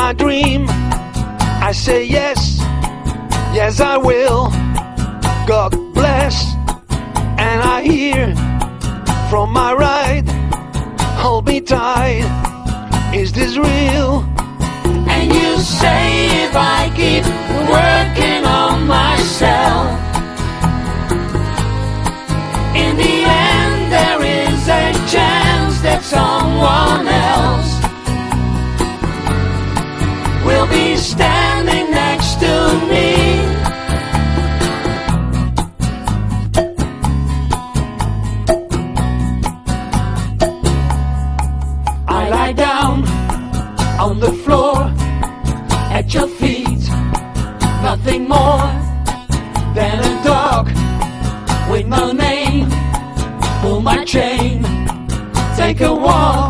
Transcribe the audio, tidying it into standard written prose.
my dream, I say yes, yes I will. God bless, and I hear from my right, hold me tight, is this real? And you say if I keep working on myself, in the end there is a chance that someone else will be standing next to me. I lie down on the floor at your feet, nothing more than a dog with no name. Pull my chain, take a walk